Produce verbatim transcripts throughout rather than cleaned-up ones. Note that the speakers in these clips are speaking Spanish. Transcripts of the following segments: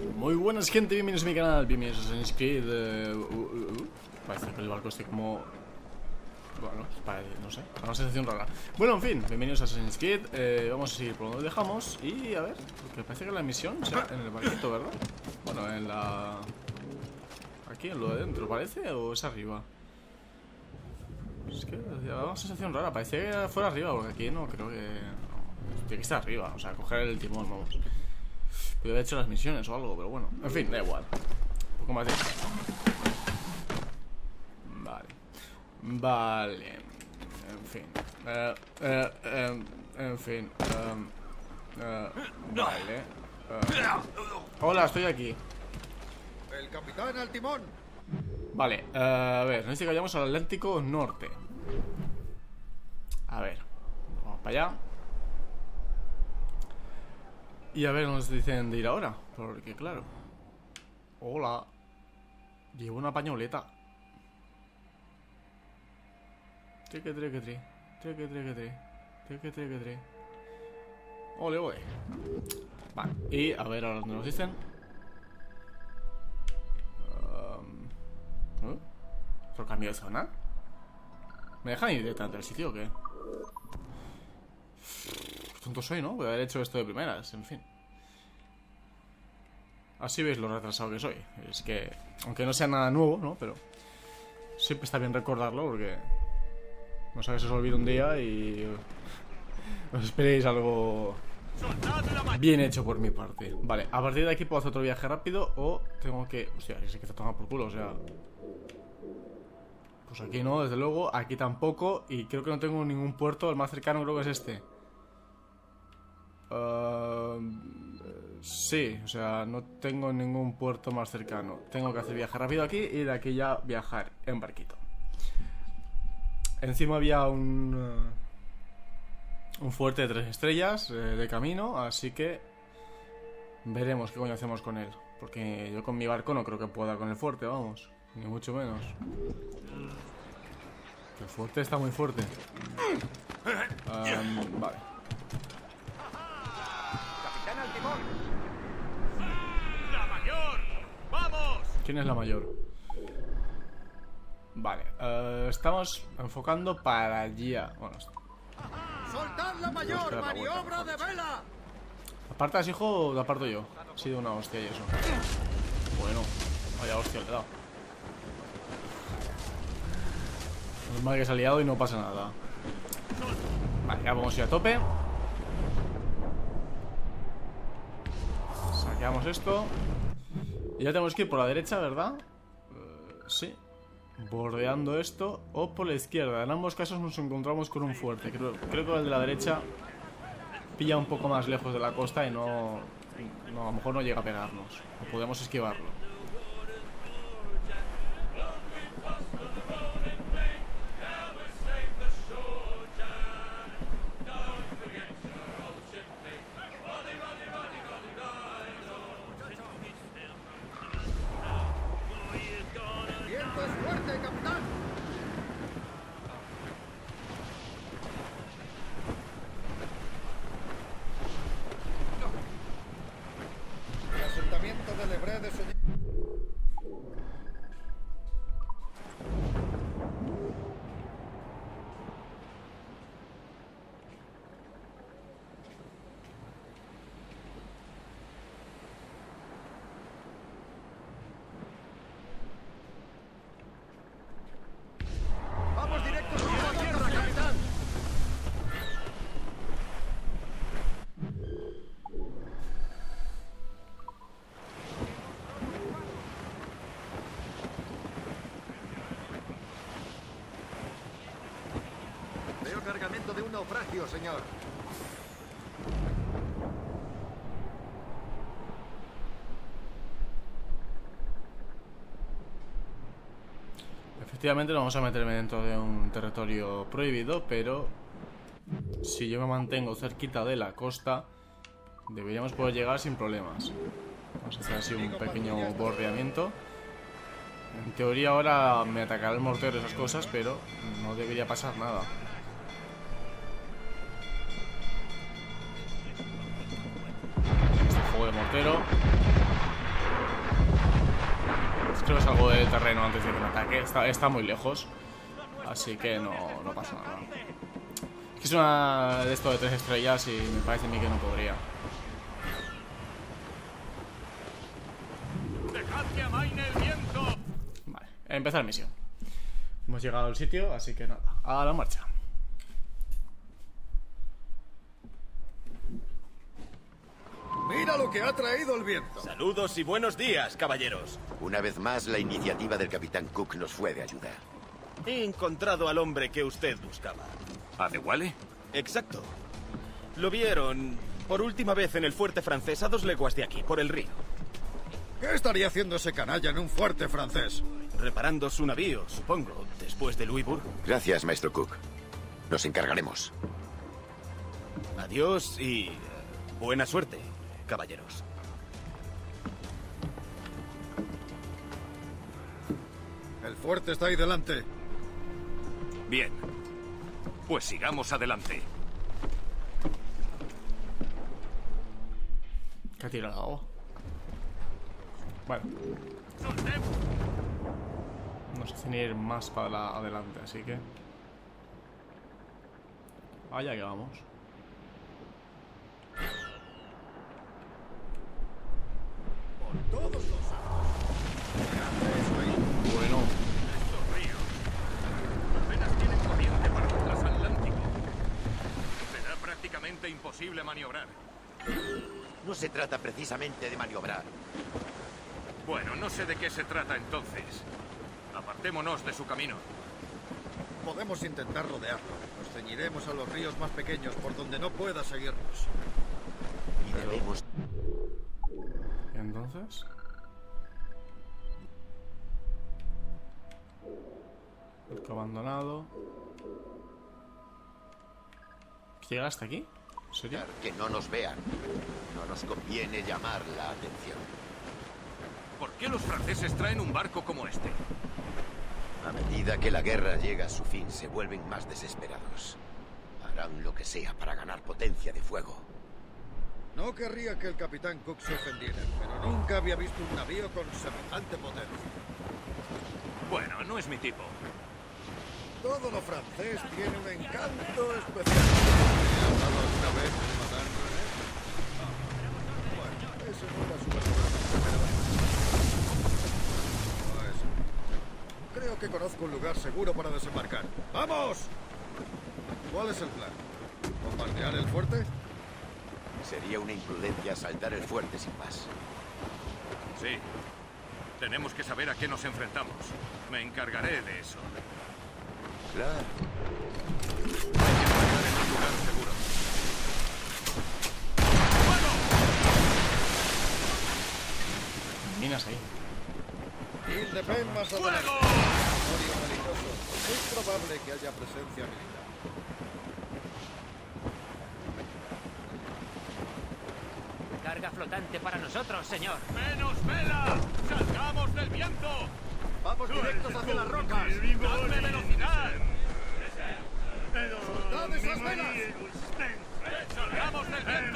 Muy buenas, gente, bienvenidos a mi canal, bienvenidos a Assassin's Creed. uh, uh, uh, uh. Parece que el barco esté como... Bueno, parece, no sé, una sensación rara. Bueno, en fin, bienvenidos a Assassin's Creed. eh, Vamos a seguir por donde dejamos. Y a ver, porque parece que la misión, o sea, en el barquito, ¿verdad? Bueno, en la... Aquí, en lo de dentro, ¿parece? ¿O es arriba? Es que da una sensación rara, parece que fuera arriba, porque aquí no creo que... No, tiene que estar arriba, o sea, coger el timón, vamos. Podría haber hecho las misiones o algo, pero bueno. En fin, da igual. Un poco más de... Vale. Vale. En fin. Eh, eh, eh, en fin. Um, eh, vale. Eh. Hola, estoy aquí. El capitán al timón. Vale, eh, a ver, necesito que vayamos al Atlántico Norte. A ver, vamos para allá. Y a ver, nos dicen de ir ahora. Porque claro. Hola. Llevo una pañoleta. Treque, treque, tre. Treque, treque, tre. Treque, treque, tre. Ole, ole. Vale, y a ver ahora dónde nos dicen. um, ¿eh? ¿Otro cambio de zona? ¿Me dejan ir directamente al sitio o qué? Qué tonto soy, ¿no? Voy a haber hecho esto de primeras, en fin. Así veis lo retrasado que soy. Es que, aunque no sea nada nuevo, ¿no? Pero siempre está bien recordarlo porque no sabes, se os olvida un día y os esperéis algo bien hecho por mi parte. Vale, a partir de aquí puedo hacer otro viaje rápido o tengo que... Hostia, es que te toma por culo, o sea... Pues aquí no, desde luego, aquí tampoco. Y creo que no tengo ningún puerto. El más cercano creo que es este. Uh, sí, o sea, no tengo ningún puerto más cercano. Tengo que hacer viaje rápido aquí y de aquí ya viajar en barquito. Encima había un uh, un fuerte de tres estrellas eh, de camino, así que veremos qué coño hacemos con él. Porque yo con mi barco no creo que pueda con el fuerte, vamos, ni mucho menos. El fuerte está muy fuerte. um, Vale. Capitán al timón. ¡La mayor! ¡Vamos! ¿Quién es la mayor? Vale, uh, estamos enfocando para allá. Bueno, ¡Soltad la mayor! ¡Maniobra de vela! ¿apartas, hijo, o te aparto yo? Ha sido una hostia y eso. Bueno, vaya hostia le he dado. Es mal que se ha liado y no pasa nada. Vale, ya vamos a ir a tope. Saqueamos esto. Y ya tenemos que ir por la derecha, ¿verdad? Uh, sí. Bordeando esto o por la izquierda. En ambos casos nos encontramos con un fuerte. Creo, creo que el de la derecha pilla un poco más lejos de la costa y no, no a lo mejor no llega a pegarnos. O podemos esquivarlo. ¡El viento es fuerte, capitán! El asentamiento de Lebré de su... ¡Vamos directos rumbo a tierra, capitán! Veo cargamento de un naufragio, señor. Efectivamente no vamos a meterme dentro de un territorio prohibido, pero si yo me mantengo cerquita de la costa deberíamos poder llegar sin problemas. Vamos a hacer así un pequeño bordeamiento. En teoría ahora me atacará el mortero y esas cosas, pero no debería pasar nada. Este fuego de mortero. creo que salgo del terreno antes de que me ataque. Está, está muy lejos. Así que no, no pasa nada. Es que es una de esto de tres estrellas y me parece a mí que no podría. Dejad que amaine el viento. Vale, empezar misión. Hemos llegado al sitio, así que nada, a la marcha. Mira lo que ha traído el viento. Saludos y buenos días, caballeros. Una vez más, la iniciativa del Capitán Cook nos fue de ayuda. He encontrado al hombre que usted buscaba. ¿A de Wale? Exacto. Lo vieron por última vez en el fuerte francés a dos leguas de aquí, por el río. ¿Qué estaría haciendo ese canalla en un fuerte francés? Reparando su navío, supongo, después de Louisbourg. Gracias, maestro Cook. Nos encargaremos. Adiós y eh, buena suerte, caballeros. El fuerte está ahí delante. Bien. Pues sigamos adelante. ¿Qué ha tirado agua? Bueno. No sé si ni ir más para la- adelante, así que... Allá que vamos. Por todos los santos. Eso ahí. Bueno. Estos ríos apenas tienen corriente para un transatlántico. Será prácticamente imposible maniobrar. No se trata precisamente de maniobrar. Bueno, no sé de qué se trata entonces. Apartémonos de su camino. Podemos intentar rodearlo. Nos ceñiremos a los ríos más pequeños por donde no pueda seguirnos. Y debemos... ¿Y entonces? Barco abandonado. ¿Llega hasta aquí? ¿En serio? que no nos vean. No nos conviene llamar la atención. ¿Por qué los franceses traen un barco como este? A medida que la guerra llega a su fin, se vuelven más desesperados. Harán lo que sea para ganar potencia de fuego. No querría que el Capitán Cook se ofendiera, pero nunca había visto un navío con semejante potencia. Bueno, no es mi tipo. Todo lo francés tiene un encanto especial. ¿He hablado alguna vez de Madame René? Ah, bueno, ese no era su verdadero nombre, pero... No es. Creo que conozco un lugar seguro para desembarcar. ¡Vamos! ¿Cuál es el plan? ¿Bombardear el fuerte? Sería una imprudencia asaltar el fuerte sin más. Sí. Tenemos que saber a qué nos enfrentamos. Me encargaré de eso. Claro. Hay que embarcar en un lugar seguro. ¡Fuego! Minas ahí. Independ más adelante. ¡Fuego! Territorio peligroso. Es probable que haya presencia militar. Carga flotante para nosotros, señor. ¡Menos vela! ¡Salgamos del viento! ¡Vamos directos hacia las rocas! ¡Dadme velocidad! ¡Soltad esas velas! ¡Salgamos del viento!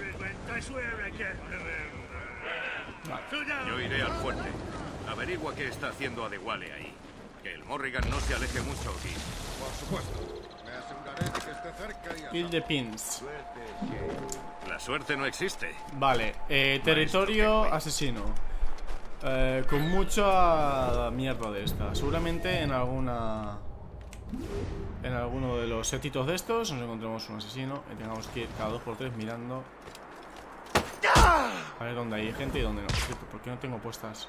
Yo iré al fuerte. Averigua qué está haciendo Adewale ahí. Que el Morrigan no se aleje mucho aquí. Por supuesto. Me aseguraré de que esté cerca y a Kill the pins. La suerte no existe. Vale, eh, territorio asesino. Eh, con mucha mierda de esta. Seguramente en alguna... En alguno de los setitos de estos nos encontremos un asesino y tengamos que ir cada dos por tres mirando a ver dónde hay gente y dónde no. ¿Por qué no tengo puestas?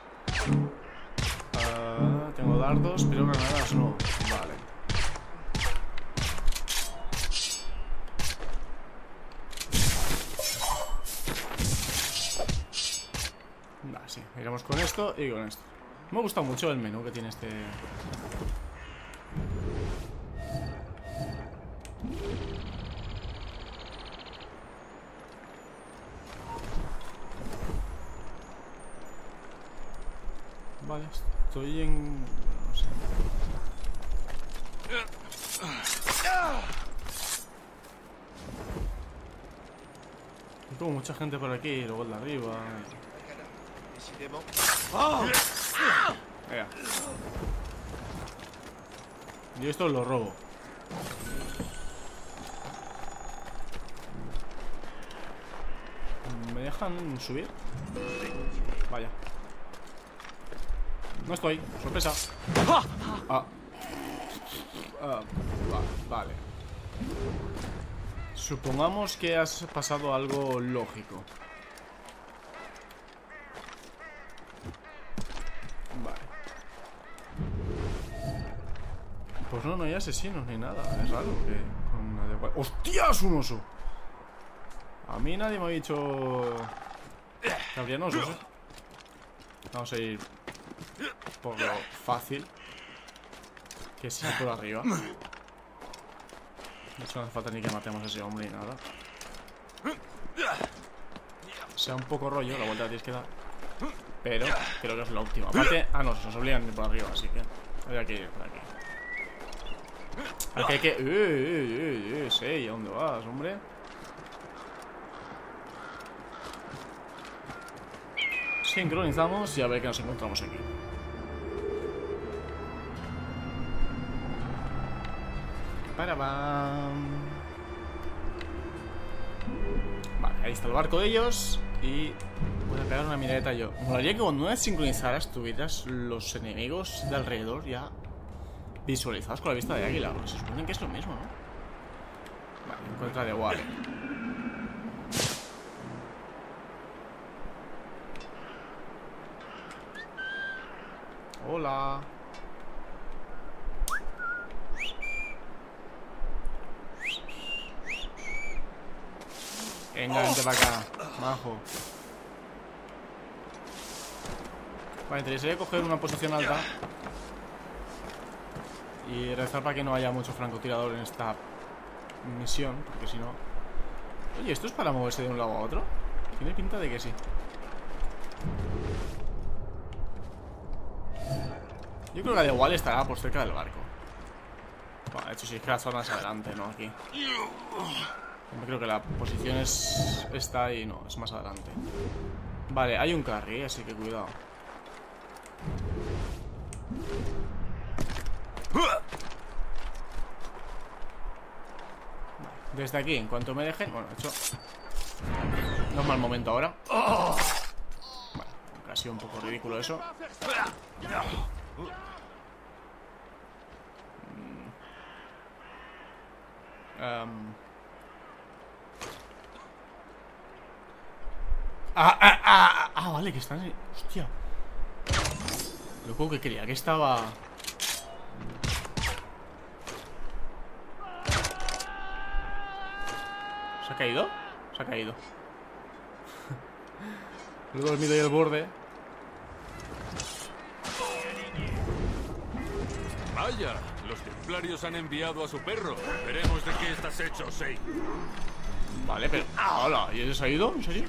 Uh, tengo dardos, pero granadas no. Vale. Vale, sí. Iremos con esto y con esto. Me gusta mucho el menú que tiene este... Vale, estoy en... no sé. Hay como mucha gente por aquí, luego el de arriba. Venga. Yo esto lo robo. ¿Me dejan subir? Vaya. No estoy. Sorpresa. Ah. Ah, va, vale. Supongamos que has pasado algo lógico. Vale. Pues no, no hay asesinos ni nada. Es raro que con una de... ¡Hostias! Un oso. A mí nadie me ha dicho que habrían osos, ¿eh? Vamos a ir por lo fácil, que sea por arriba. De hecho no hace falta ni que matemos a ese hombre ni nada. Sea un poco rollo, la vuelta la tienes que dar, pero creo que es la última. Aparte, ah no, se nos obligan a ir por arriba, así que habría que ir por aquí. Aquí hay que... ¡Eh, eh, eh, eh! Sí, ¿a dónde vas, hombre? Sincronizamos y a ver qué nos encontramos aquí. Para bam. Vale, ahí está el barco de ellos. Y voy a pegar una miradita yo. Me molaría que cuando una vez sincronizaras tuvieras los enemigos de alrededor ya visualizados con la vista de águila. Se supone que es lo mismo, ¿no? Vale, encuentra de Wally. Hola. Venga, vente para acá, majo. Vale, interesaría coger una posición alta y rezar para que no haya mucho francotirador en esta misión, porque si no... Oye, ¿esto es para moverse de un lado a otro? Tiene pinta de que sí. Yo creo que de igual estará por cerca del barco. Bueno, de hecho, si es que la zona es adelante, ¿no? Aquí. Yo creo que la posición es... está ahí, no, es más adelante. Vale, hay un carry, así que cuidado. Desde aquí, en cuanto me dejen... Bueno, de hecho... no es mal momento ahora. Vale, ha sido un poco ridículo eso. Um. Ah, ah, ah, ah, vale, que están... Hostia. Loco, que creía que estaba... ¿Se ha caído? Se ha caído. Lo he dormido ahí al borde. Vaya, los templarios han enviado a su perro. Veremos de qué estás hecho, Sei. Vale, pero... Ah, hola, ¿y ese se ha ido? ¿En serio?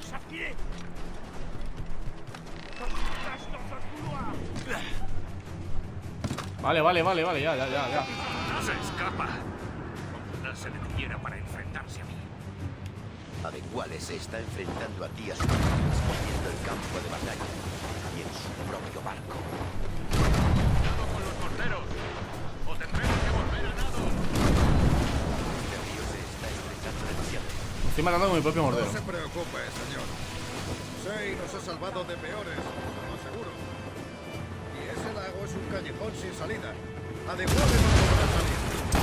Vale, vale, vale, vale, ya, ya, ya, ya. Se escapa. No se detuviera para enfrentarse a mí. Adecuales se está enfrentando a ti a su exponiendo el campo de batalla y en su propio barco. ¡Cuidado con los morteros! ¡O tendremos que volver a nado! Este río se está estrechando demasiado. Estoy matando con mi propio mordero. No se preocupe, señor. Sei nos ha salvado de peores, lo aseguro. Y ese lago es un callejón sin salida. Adecuales no podrá salir.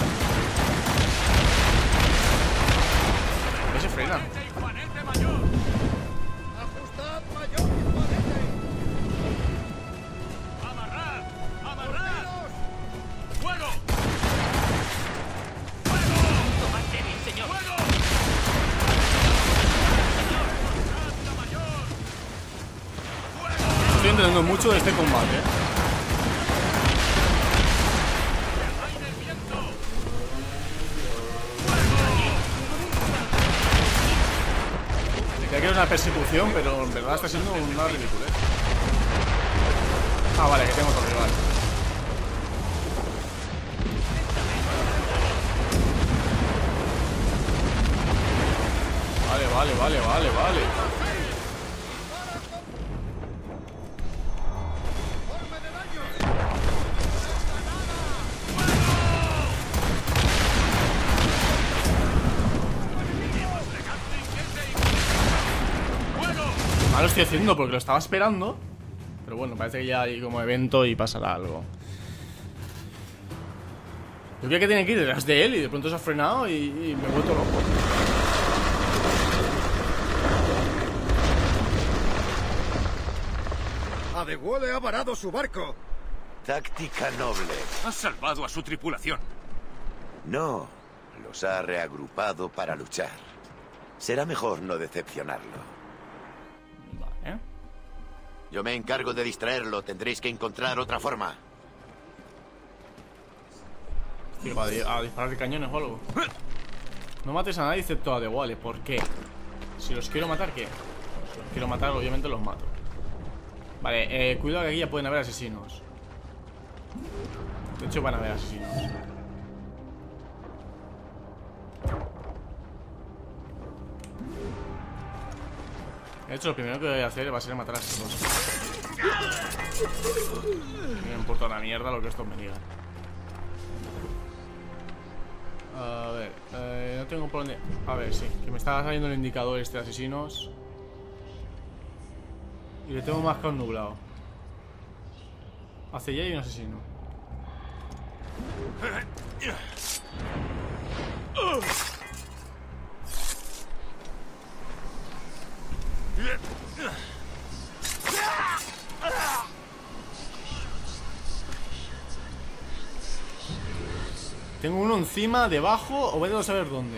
¿Qué se frena? ¡Imponente mayor! ¡Ajustad, mayor imponente! ¡Amarrad! ¡Amarrad! ¡Fuego! Tomate bien, señor. ¡Fuego! ¡Amarrad la mayor! Estoy entendiendo mucho de este combate, ¿eh? ¡Rey del viento! Creía que era una persecución, pero en verdad está siendo una ridícula, ¿eh? Ah, vale, que tengo otro rival. Vale, vale, vale, vale, vale. ¡Forme de daño! estoy haciendo porque lo estaba esperando. Pero bueno, parece que ya hay como evento y pasará algo. Yo creo que tiene que ir detrás de él y de pronto se ha frenado y, y me he vuelto loco. Adewale ha varado su barco. Táctica noble. Has salvado a su tripulación. No, los ha reagrupado para luchar. Será mejor no decepcionarlo. Vale. Yo me encargo de distraerlo. Tendréis que encontrar otra forma. Tío, a, a disparar de cañones o algo. No mates a nadie excepto a Adewale. ¿Por qué? Si los quiero matar, ¿qué? Si los quiero matar, obviamente los mato. Vale, eh, cuidado que aquí ya pueden haber asesinos. De hecho van a haber asesinos. De hecho lo primero que voy a hacer va a ser matar a estos dos. No me importa una mierda lo que estos me digan. A ver, eh, no tengo por dónde... A ver, sí, que me estaba saliendo el indicador este de asesinos. Y le tengo marcado un nublado. Hacia allá hay un asesino. Tengo uno encima, debajo, o voy a saber dónde.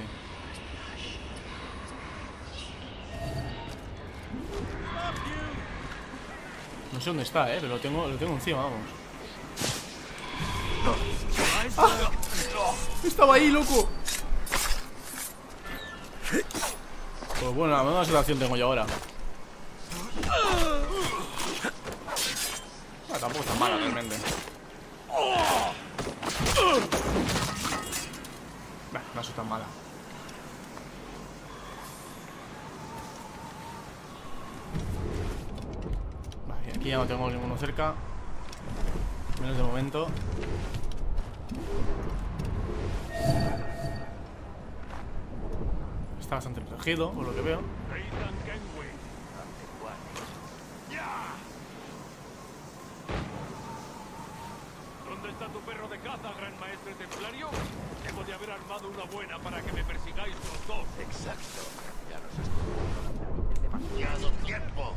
No sé dónde está, eh, pero lo tengo, lo tengo encima, vamos. ¡Ah! Estaba ahí, loco. Pues bueno, la misma situación tengo yo ahora. Ah, tampoco está mala realmente. Bah, no es tan mala. Vale, aquí ya no tengo ninguno cerca. Menos de momento. Está bastante protegido, por lo que veo. ¿Dónde está tu perro de caza, gran maestre templario? Debo de haber armado una buena para que me persigáis los dos. Exacto. Ya nos estoy demasiado tiempo.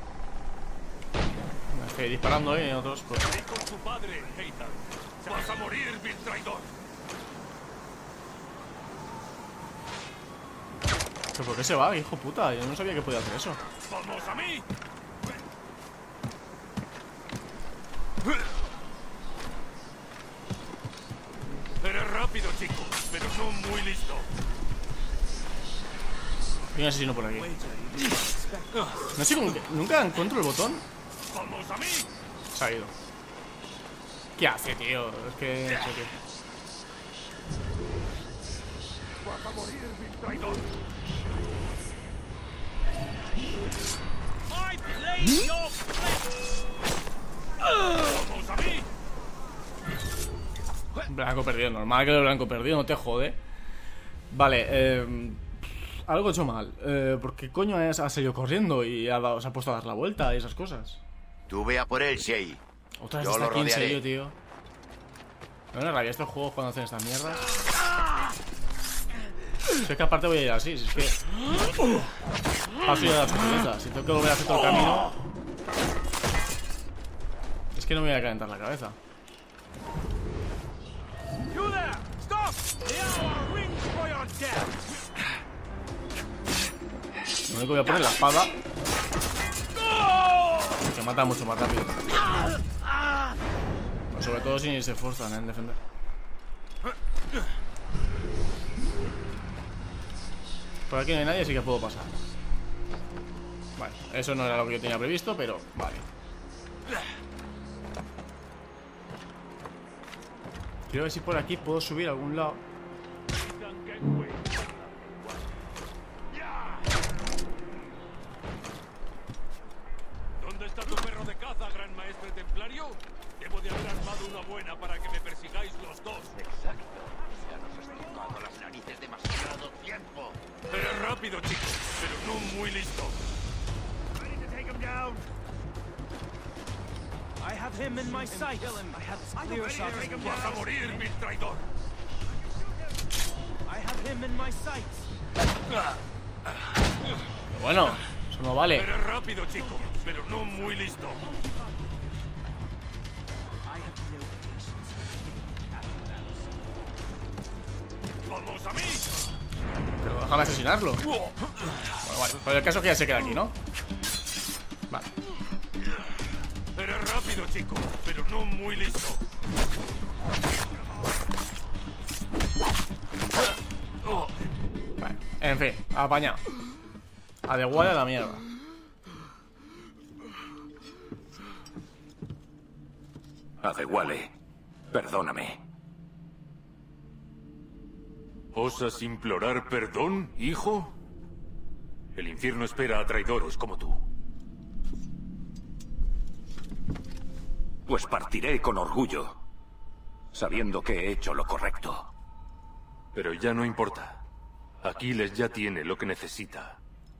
Me estoy disparando, eh, y otros pues... Ve con tu padre, Heitan. Vas a morir, vil traidor. ¿Pero por qué se va, hijo puta? Yo no sabía que podía hacer eso. ¡Vamos a mí! Eres rápido, chico, pero no muy listo. Hay un asesino por aquí. No sé cómo que... ¿Nunca encuentro el botón? ¡Vamos a mí! Se ha ido. ¿Qué hace, tío? Es que... es que- ¡Vas a morir, vil traidor! ¡Vamos a mí! Blanco perdido, normal que lo blanco perdido, no te jode. Vale, eh... algo he hecho mal. Eh, ¿Por qué coño has, has salido corriendo y ha dado, se ha puesto a dar la vuelta y esas cosas? Tú ve a por él, Shay. Otra vez Yo está lo aquí, en rodearé. serio, tío. Me da una rabia estos juegos cuando hacen estas mierdas. Si es que aparte voy a ir así, si es que... Paso ya de la sorpresa. Si tengo que volver a hacer todo el camino... Es que no me voy a calentar la cabeza. Lo único que voy a poner es la espada, que mata mucho más rápido. Pero sobre todo si se esfuerzan en defender. Por aquí no hay nadie, así que puedo pasar. Vale, eso no era lo que yo tenía previsto, pero vale. Quiero ver si por aquí puedo subir a algún lado. ¿Dónde está tu perro de caza, gran maestre templario? Debo de haber armado una buena para que me persigáis los dos. Exacto. Ya nos has tocado las narices demasiado tiempo. Eres rápido, chico, pero no muy listo. I have him in my sights. I have his clear shot. ¡Vas a morir, vil traidor! I have him in my sights. Bueno, eso no vale. Eres rápido, chico, pero no muy listo. ¡Vamos a mí! Pero déjame asesinarlo. Bueno, vale, pero el caso es que ya se queda aquí, ¿no? Vale. Eres rápido, chico, pero no muy listo. Vale, en fin, apañado. A de guardia a la mierda. Adewale, perdóname. ¿Osas implorar perdón, hijo? El infierno espera a traidores como tú. Pues partiré con orgullo, sabiendo que he hecho lo correcto. Pero ya no importa. Aquiles ya tiene lo que necesita.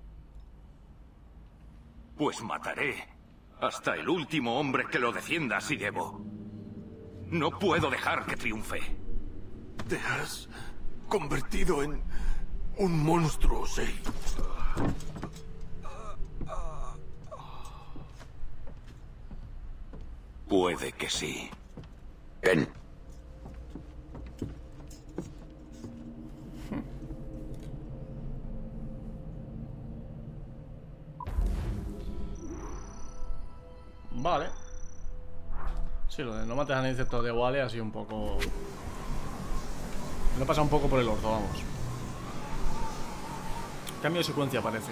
Pues mataré hasta el último hombre que lo defienda si debo. No puedo dejar que triunfe. Te has convertido en un monstruo, Sei. Puede que sí. Ven. Vale. Sí, lo de no mates a nadie excepto de Wale ha sido un poco... Me lo pasa un poco por el orto, vamos. Cambio de secuencia parece.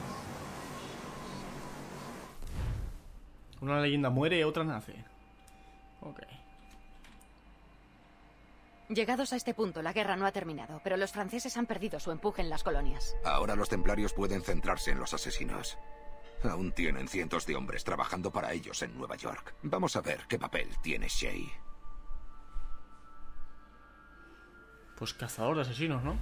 Una leyenda muere y otra nace. Ok. Llegados a este punto, la guerra no ha terminado, pero los franceses han perdido su empuje en las colonias. Ahora los templarios pueden centrarse en los asesinos. Aún tienen cientos de hombres trabajando para ellos en Nueva York. Vamos a ver qué papel tiene Shay. Pues cazador de asesinos, ¿no?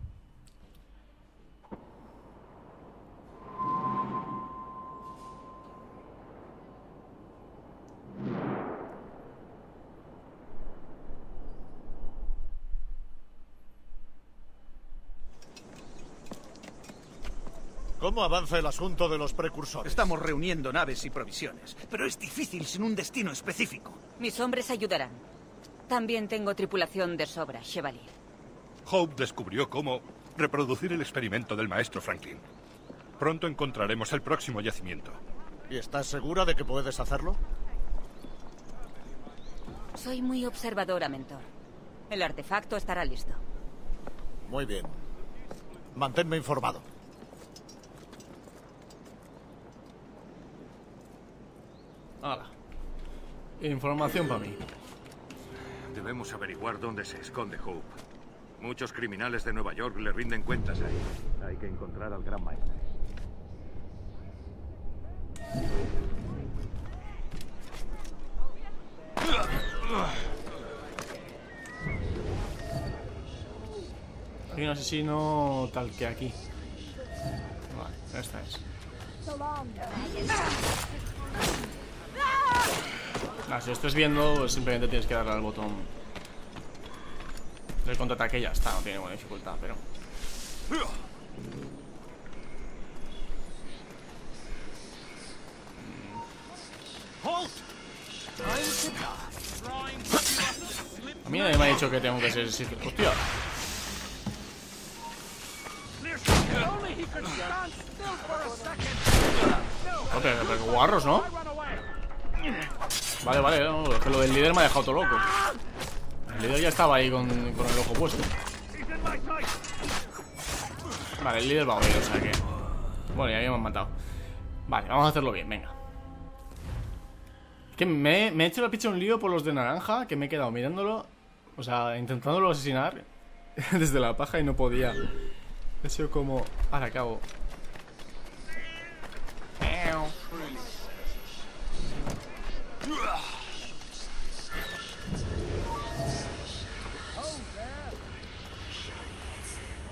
¿Cómo avanza el asunto de los precursores? Estamos reuniendo naves y provisiones, pero es difícil sin un destino específico. Mis hombres ayudarán. También tengo tripulación de sobra, Chevalier. Hope descubrió cómo reproducir el experimento del maestro Franklin. Pronto encontraremos el próximo yacimiento. ¿Y estás segura de que puedes hacerlo? Soy muy observadora, mentor. El artefacto estará listo. Muy bien. Manténme informado. Hala. Información para mí. Debemos averiguar dónde se esconde Hope. Muchos criminales de Nueva York le rinden cuentas ahí. Hay que encontrar al gran maestro. Hay un asesino tal que aquí. Vale, esta es. Ah, si lo estás viendo, simplemente tienes que darle al botón del contraataque y ya está, no tiene buena dificultad, pero... A mí nadie me ha dicho que tengo que ser... ¡Hostia! No, pero, pero guarros, ¿no? Vale, vale, no, es que lo del líder me ha dejado todo loco. El líder ya estaba ahí con, con el ojo puesto. Vale, el líder va a oír, o sea que... Bueno, ya me han matado. Vale, vamos a hacerlo bien, venga. Es que me, me he hecho la picha un lío por los de naranja, que me he quedado mirándolo. O sea, intentándolo asesinar desde la paja y no podía. He sido como... Ahora acabo.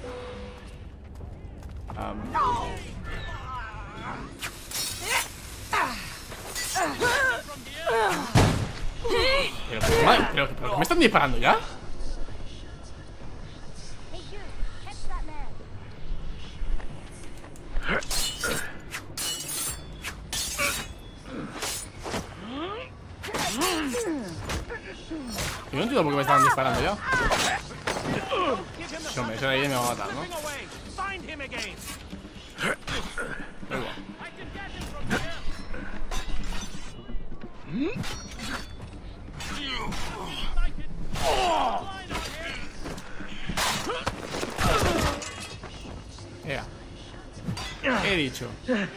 Um. Madre, pero, pero ¿me están disparando ya? Yo no entiendo por qué me estaban disparando ya. Sí, hombre, ese de ahí me va a matar, ¿no? Yeah. He dicho.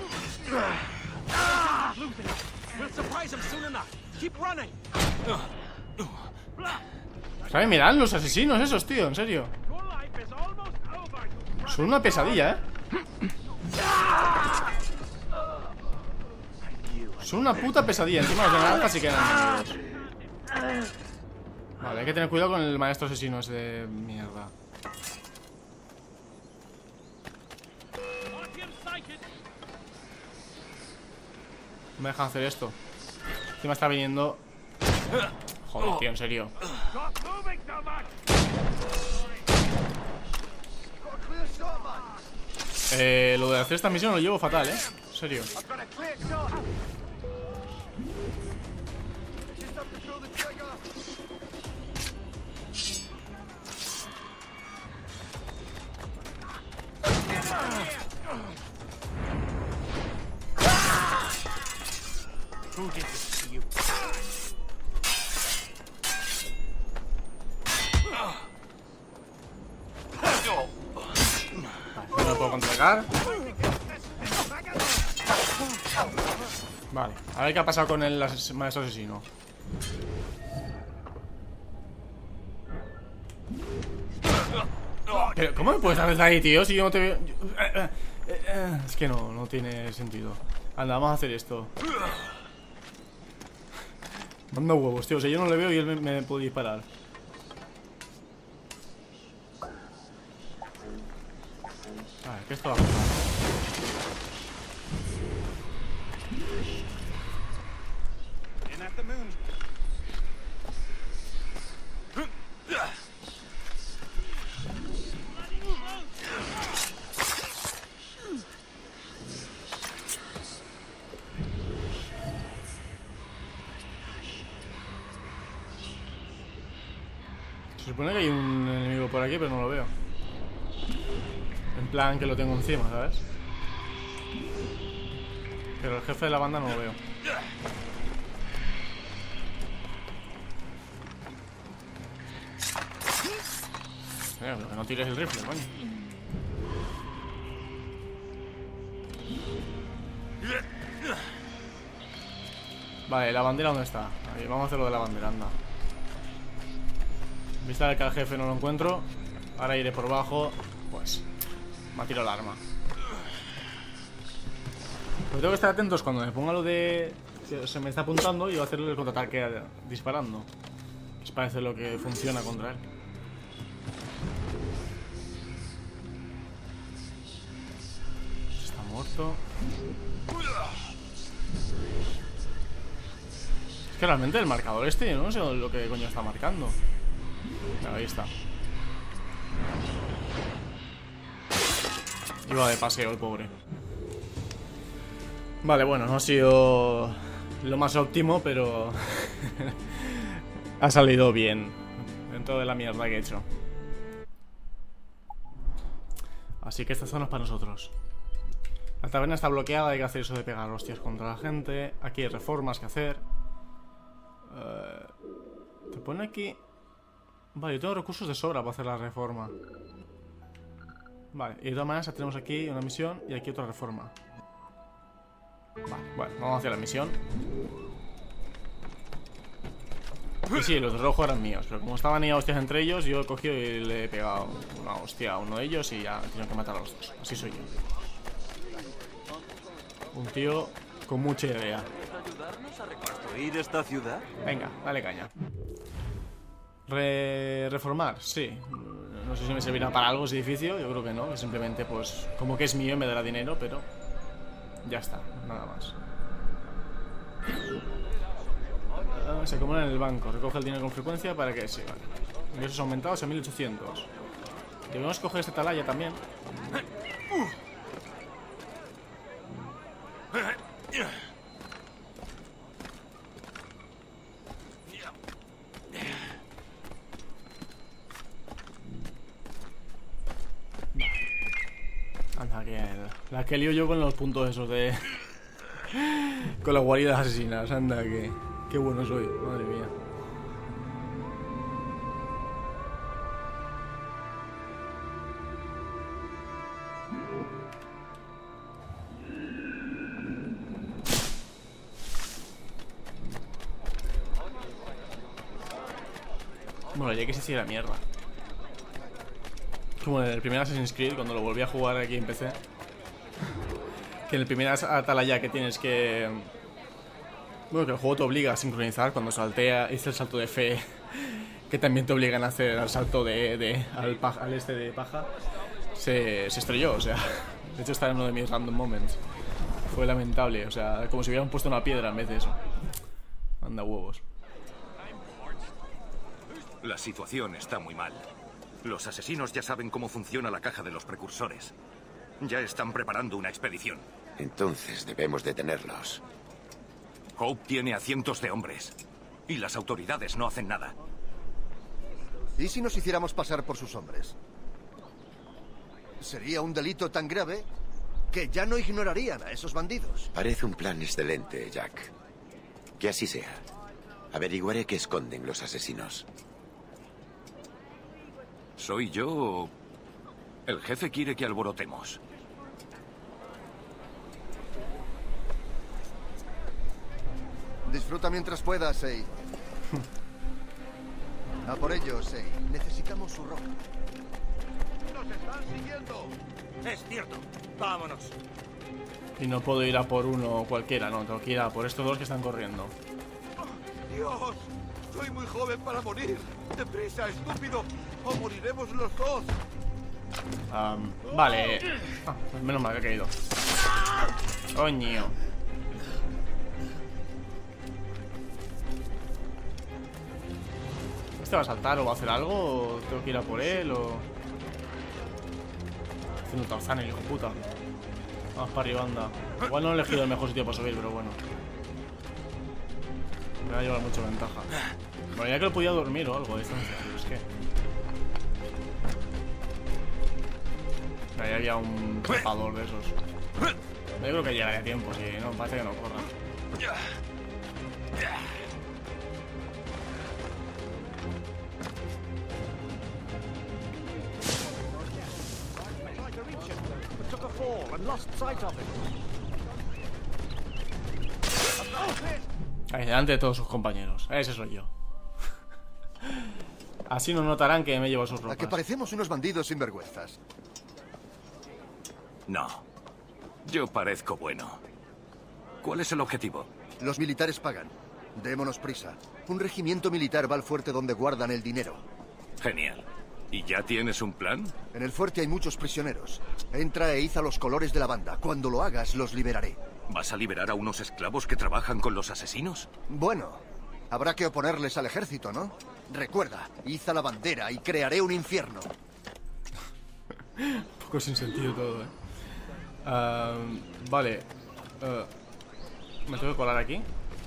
¿Saben? Mirad los asesinos esos, tío, en serio. Son una pesadilla, ¿eh? Son una puta pesadilla. Encima los de naranja sí que eran enemigos. Vale, hay que tener cuidado con el maestro asesino ese de mierda. No me dejan hacer esto. Encima está viniendo. Joder, tío, en serio. Eh, lo de hacer esta misión lo llevo fatal, eh. En serio. No me puedo contraatacar. Vale, a ver qué ha pasado con el ases maestro asesino. Pero, ¿cómo me puedes dar desde ahí, tío? Si yo no te veo... Es que no, no tiene sentido. Anda, vamos a hacer esto. Manda huevos, tío. O sea, yo no le veo y él me, me puede disparar. A ver, ¿qué esto va a pasar? Se supone que hay un enemigo por aquí, pero no lo veo. En plan que lo tengo encima, ¿sabes? Pero el jefe de la banda no lo veo. Mira, pero que no tires el rifle, coño. Vale, ¿la bandera dónde está? Ahí, vamos a hacer lo de la bandera, anda. Vista de que al jefe no lo encuentro. Ahora iré por bajo. Pues me ha tirado el arma. Pero tengo que estar atentos cuando me ponga lo de... que se me está apuntando y voy a hacerle el contraataque disparando. Es parece lo que funciona contra él. Está muerto. Es que realmente el marcador este, no sé lo que coño está marcando. Ahí está. Iba de paseo el pobre. Vale, bueno, no ha sido lo más óptimo, pero ha salido bien dentro de la mierda que he hecho. Así que esta zona es para nosotros. La taberna está bloqueada, hay que hacer eso de pegar hostias contra la gente. Aquí hay reformas que hacer. uh, Te pone aquí... Vale, yo tengo recursos de sobra para hacer la reforma. Vale, y de todas maneras tenemos aquí una misión y aquí otra reforma. Vale, bueno, vamos a hacer la misión. Y sí, los de rojo eran míos, pero como estaban ahí a hostias entre ellos, yo he cogido y le he pegado una hostia a uno de ellos y ya tengo que matar a los dos. Así soy yo. Un tío con mucha idea. ¿Ayudarnos a reconstruir esta ciudad? Venga, dale caña. Re reformar, sí. No sé si me servirá para algo ese edificio. Yo creo que no, que simplemente pues como que es mío y me dará dinero, pero ya está, nada más. uh, Se acumula en el banco. Recoge el dinero con frecuencia para que... Sí, vale. Ingresos aumentados a mil ochocientos. Debemos coger este atalaya también. Anda, que la que lío yo con los puntos esos de... con las guaridas asesinas. Anda, que... Qué bueno soy, madre mía. Bueno, ya que se sigue la mierda. Como en el primer Assassin's Creed, cuando lo volví a jugar aquí en P C. Que en el primer atalaya que tienes que... Bueno, que el juego te obliga a sincronizar cuando saltea, hice el salto de fe, que también te obligan a hacer el salto de, de al, paja, al este de paja, se, se estrelló, o sea, de hecho está en uno de mis random moments. Fue lamentable, o sea, como si hubieran puesto una piedra en vez de eso. Anda huevos. La situación está muy mal. Los asesinos ya saben cómo funciona la caja de los precursores. Ya están preparando una expedición. Entonces debemos detenerlos. Hope tiene a cientos de hombres. Y las autoridades no hacen nada. ¿Y si nos hiciéramos pasar por sus hombres? Sería un delito tan grave que ya no ignorarían a esos bandidos. Parece un plan excelente, Jack. Que así sea. Averiguaré qué esconden los asesinos. ¿Soy yo o...? El jefe quiere que alborotemos. Disfruta mientras puedas, Sei. A por ello, Sei. Necesitamos su ropa. ¡Nos están siguiendo! Es cierto. Vámonos. Y no puedo ir a por uno cualquiera, no. Tengo que ir a por estos dos que están corriendo. ¡Dios! Soy muy joven para morir. ¡Deprisa, estúpido! ¡O moriremos los dos! Um, vale. Ah, pues menos mal que ha caído. Coño. ¿Este va a saltar o va a hacer algo? ¿O tengo que ir a por él? O... Haciendo Tarzán, el hijo de puta. Vamos para arriba, anda. Igual no he elegido el mejor sitio para subir, pero bueno. Me va a llevar mucha ventaja. Bueno, ya que lo podía dormir o algo de distancia. Es que... Ahí había un trepador de esos. Yo creo que llegaría a tiempo, si no, parece que no corra. Ahí, delante de todos sus compañeros. Ese soy yo. Así no notarán que me llevo sus ropas. A que parecemos unos bandidos sinvergüenzas. No. Yo parezco bueno. ¿Cuál es el objetivo? Los militares pagan. Démonos prisa. Un regimiento militar va al fuerte donde guardan el dinero. Genial. ¿Y ya tienes un plan? En el fuerte hay muchos prisioneros. Entra e iza los colores de la banda. Cuando lo hagas, los liberaré. ¿Vas a liberar a unos esclavos que trabajan con los asesinos? Bueno, habrá que oponerles al ejército, ¿no? Recuerda, iza la bandera y crearé un infierno. Un poco sin sentido todo, eh. Uh, vale. Uh, ¿Me tengo que colar aquí?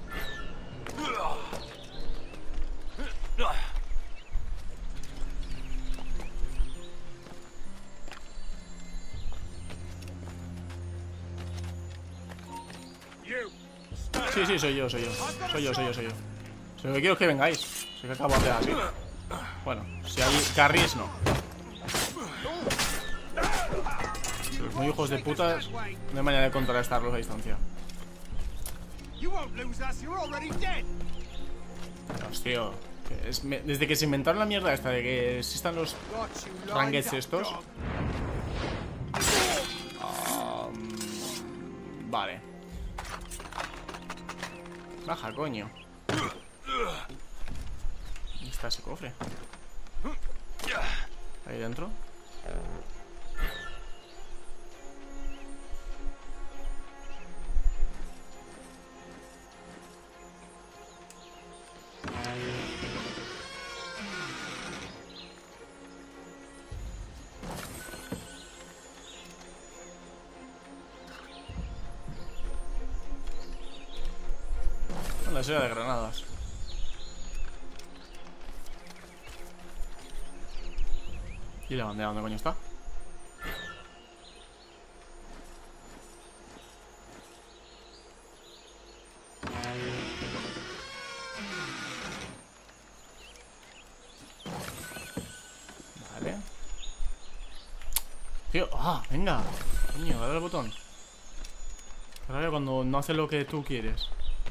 Sí, sí, soy yo, soy yo. Soy yo, soy yo, soy yo. Si lo que quiero es que vengáis. Si que acabo de hacer así. Bueno, si hay carries, no. Los muy hijos de putas, no hay manera de contrarrestarlos a distancia. Dios, tío. Es, me, desde que se inventaron la mierda esta de que existan los ranguets estos. Um, vale. Baja, coño. ¿Dónde está ese cofre? Ahí dentro. Puede ser de granadas. ¿Y la bandera dónde coño está? Vale. Tío, ah, venga. Coño, dale al botón. Qué rabia cuando no hace lo que tú quieres.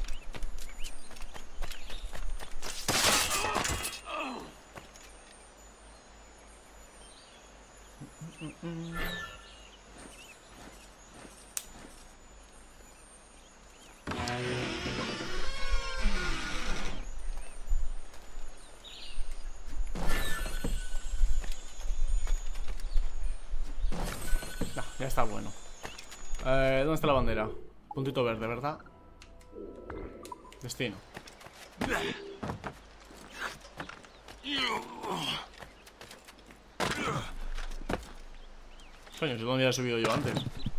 Nah, ya está bueno. Eh, ¿dónde está la bandera? Puntito verde, ¿verdad? Destino. Coño, si dónde había subido yo antes.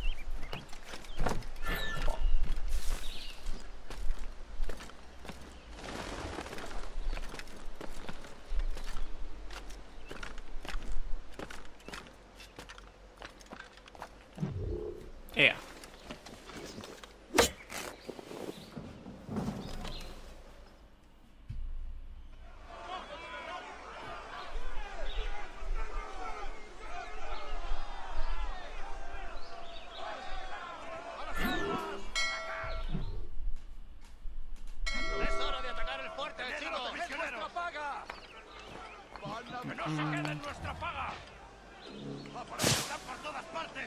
Ea. ¡Que no se quede en nuestra paga! ¡Aparecerán por todas partes!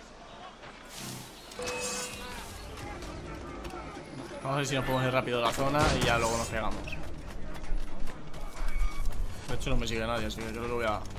Vamos a ver si nos podemos ir rápido de la zona y ya luego nos pegamos. De hecho no me sigue nadie, así que creo que voy a...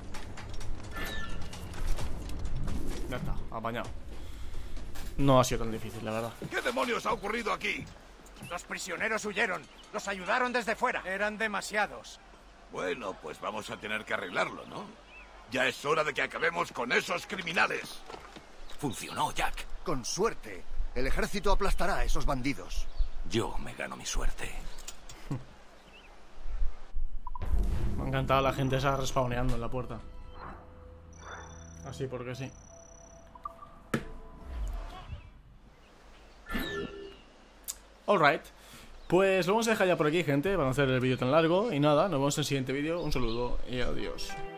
Ya está, apañado. No ha sido tan difícil, la verdad. ¿Qué demonios ha ocurrido aquí? Los prisioneros huyeron. Los ayudaron desde fuera. Eran demasiados. Bueno, pues vamos a tener que arreglarlo, ¿no? Ya es hora de que acabemos con esos criminales. Funcionó, Jack. Con suerte, el ejército aplastará a esos bandidos. Yo me gano mi suerte. Me ha encantado la gente esa respawneando en la puerta. Así porque sí. Alright. Pues lo vamos a dejar ya por aquí, gente, para no hacer el vídeo tan largo. Y nada, nos vemos en el siguiente vídeo. Un saludo y adiós.